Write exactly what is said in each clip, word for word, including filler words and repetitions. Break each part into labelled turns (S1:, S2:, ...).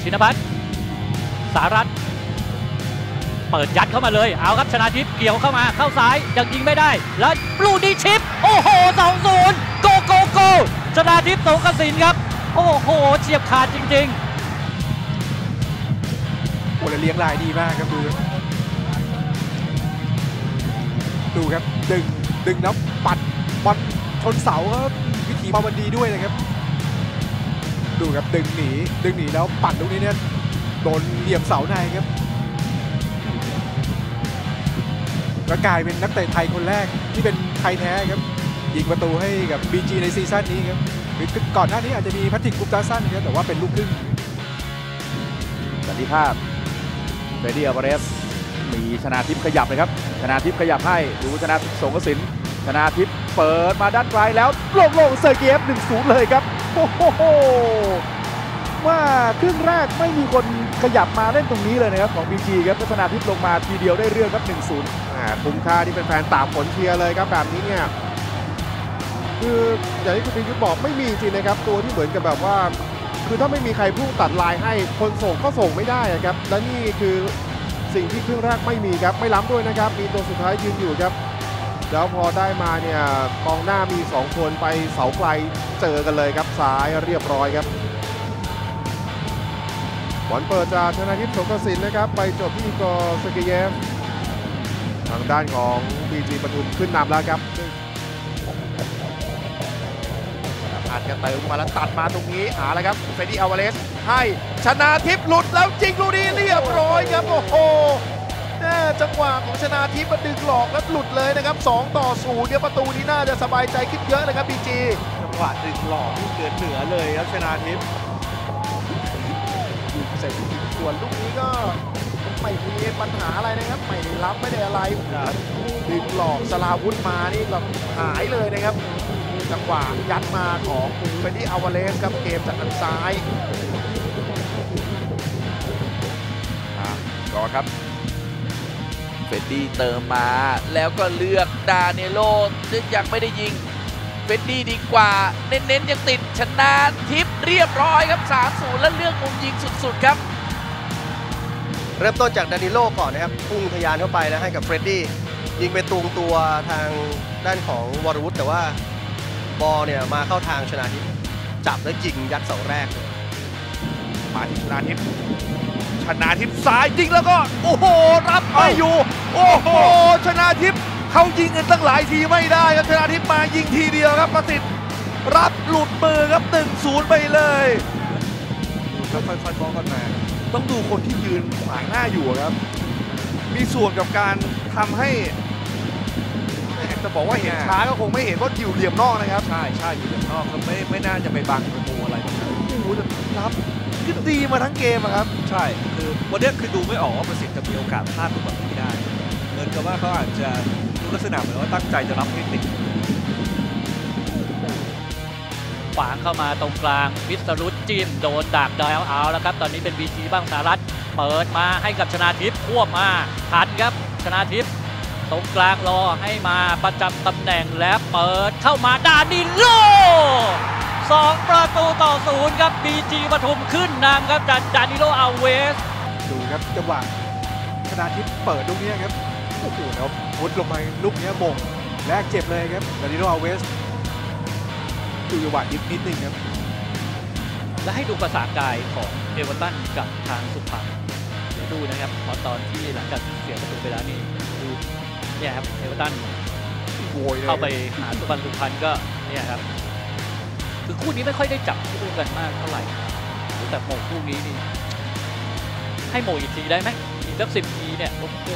S1: นภัทรสารัตน์เปิดยัดเข้ามาเลยเอาครับชนาทิพย์เกี่ยวเข้ามาเข้าซ้ายยังยิงไม่ได้แล้วลูกนี้ชิปโอ้โห สองศูนย์ โกโกโกชนาทิพย์สงกสินครับโอ้โหเฉียบขาดจริงๆ
S2: โอ้เลี้ยงลายดีมากครับดูดูครับดึงดึงแล้วปัดบอลชนเสาครับวิธีมาวันดีด้วยนะครับดูครับดึงหนีดึงหนีแล้วปัดตรงนี้เนี่ยโดนเหลี่ยมเสาในครับก็กลายเป็นนักเตะไทยคนแรกที่เป็นไทยแท้ครับยิงประตูให้กับ บี จี ในซีซั่นนี้ครับก่อนหน้านี้อาจจะมีแพทริก กุปตาสันนะครับแต่ว่าเป็นลูกครึ่ง
S3: สันติภาพเฟรดดี้ อัลวาเรสมีชนาทิพย์ขยับเลยครับชนาทิพย์ขยับให้ดูชนาทิพย์สงกสินชนาทิพย์เปิดมาด้านไกลแล้วโล่งโล่งเซอร์เกียฟ หนึ่งศูนย์ เลยครับโอ้โหว่าครึ่งแรกไม่มีคนขยับมาเล่นตรงนี้เลยนะครับของ บี จี ครับชนาทิพย์ลงมาทีเดียวได้เรื่องครับ หนึ่งศูนย์
S4: คุ้มค่าที่เป็นแฟนตากฝนเชียร์เลยครับแบบนี้เนี่ยคืออย่างที่คุณพิยุทธ์บอกไม่มีจริงนะครับตัวที่เหมือนกับแบบว่าคือถ้าไม่มีใครพุ่งตัดลายให้คนส่งก็ส่งไม่ได้ครับและนี่คือสิ่งที่ครึ่งแรกไม่มีครับไม่ล้ำด้วยนะครับมีตัวสุดท้ายยืนอยู่ครับแล้วพอได้มาเนี่ยกองหน้ามีสองคนไปเสาไกลเจอกันเลยครับซ้ายเรียบร้อยครับบอลเปิดจากชนาทิพย์ สงกสินนะครับไปจบที่อีกอร์ เซอร์เกเยฟทางด้านของ บี จี ปทุมขึ้นนำแล้วครับผ่านกันเติมมาแล้วตัดมาตรงนี้หาแล้วครับเฟรดดี้ อัลวาเรสให้ชนาทิพย์หลุดแล้วจริงลูกนี้เรียบร้อยครับโอ้โหจังหวะของชนาทิพย์มันดึงหลอกแล้วหลุดเลยนะครับสองต่อศูนย์เนี่ยประตูนี้น่าจะสบายใจขึ้นเยอะนะครับ บี จี
S5: จังหวะดึงหลอกที่เกินเหนือเลยครับชนาทิพย์
S4: เสร็จส่วนลูกนี้ก็ไม่มีปัญหาอะไรนะครับไม่ได้รับไม่ได้อะไรดึงหลอกสลาวุธมานี่แบบหายเลยนะครับจังหวะยัดมาของเฟรดดี้ อัลวาเรสครับเกมจากทางซ้าย
S3: รอครับเฟรดดี้เติมมาแล้วก็เลือกดาเนโลนึกยังไม่ได้ยิงเฟรดดี้ดีกว่าเน้นๆยังติดชนาทิพย์เรียบร้อยครับ สามศูนย์ แล้วเลือกมุมยิงสุดๆครับ
S6: เริ่มต้นจากดานิโลก่อนนะครับพุ่งทะยานเข้าไปนะให้กับเฟรดดี้ยิงไปตรงตัวทางด้านของวรวุฒิแต่ว่าบอลเนี่ยมาเข้าทางชนาทิพย์จับแล้วยิงยัดเสาแรกเลย
S5: มาที่ชนาทิพย์ชนาทิพย์ซ้ายยิงแล้วก็โอ้โหรับไม่อยู่โอ้โหชนาทิพย์เขายิงกันตั้งหลายทีไม่ได้ครับชนาทิพย์มายิงทีเดียวครับประสิทธิ์รับหลุดมือครับ หนึ่งศูนย์ ไปเลยค่อยๆบอลกันมาต้องดูคนที่ยืนขวางหน้าอยู่ครับมีส่วนกับการทำให้จะบอกว่าเห็นช้าก็คงไม่เห็นว่าอยู่เหลี่ยมนอกนะครับใช่ใช่อยู่เหลี่ยมนอกก็ไม่ไม่น่าจะไปบังประตูอะไรโอ้โหรับขึ้นดีมาทั้งเกมครับใช่คือวันนี้คือดูไม่ออกว่าประสิทธิ์จะมีโอกาสพลาดตรงแบบนี้ได้เหมือนกับว่าเขาอาจจะดูลักษณะเหมือนว่าตั้งใจจะรับให้ติด
S1: ขวางเข้ามาตรงกลางวิสรุตจิ้มโดนดักดาวเอาแล้วครับตอนนี้เป็น บี จี บ้างสารัตน์เปิดมาให้กับชนาทิพย์ควบมาทันครับชนาทิพย์ตรงกลางรอให้มาประจำตำแหน่งแล้วเปิดเข้ามาดานิโลสองประตูต่อศูนย์ครับ บี จี ปทุมขึ้นนำครับจากดานิโล อัลเวส
S2: ดูครับจังหวะชนาทิพย์เปิดลูกนี้ครับโอ้โหแล้วพุทลงไปลูกนี้บ่งแรกเจ็บเลยครับดานิโล อัลเวสดูจังหวะยิบนิดนึงครับ
S1: และให้ดูภาษากายของเอเวอร์ตันกับทางสุพรรณเดี๋ยวดูนะครับพอตอนที่หลังจากเสียประตูไปแล้วนี่ดูเนี่ยครับเอเวอร์ตันเข้าไปหาสุพรรณสุพรรณก็เนี่ยครับคือคู่นี้ไม่ค่อยได้จับคู่กันมากเท่าไหร่แต่โมงคู่นี้นี่ให้โมอีกทีได้ไหมอีกสักสิบทีเนี่ยโอ้โห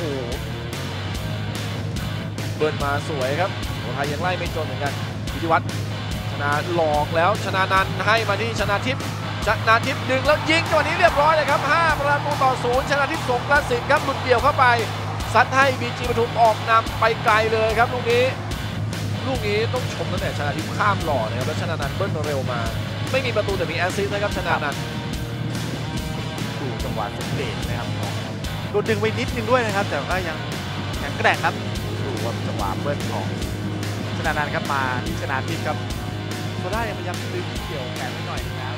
S4: เบิร์นมาสวยครับโอ้ไทยยังไล่ไม่จนเหมือนกันพิธิวัฒน์ชนะหลอกแล้วชนะนันให้มาที่ชนะทิพย์ชนะทิพย์ดึงแล้วยิงจังหวะนี้เรียบร้อยเลยครับห้าประตูต่อศูนย์ชนะทิพย์สงกสินครับหลุดเดี่ยวเข้าไปซัดให้ บี จี ปทุมออกนำไปไกลเลยครับลูกนี้ลูกนี้ต้องชมตั้งแต่ชนะทิพย์ข้ามหล่อนะครับแล้วชนะนันเบิ้ลเร็วมาไม่มีประตูแต่มีแอสซิสต์นะครับชนะนันดูจังหวะสเปนนะครับโดนดึงไปนิดนึงด้วยนะครับแต่ก็ยังแข็งแกร่งครับดูว่าจังหวะเบิ้ลของชนะนันครับมาที่ชนะทิพย์ครับโซด้ายังพยายามดึงเกี่ยวแขนไปหน่อยนะครับ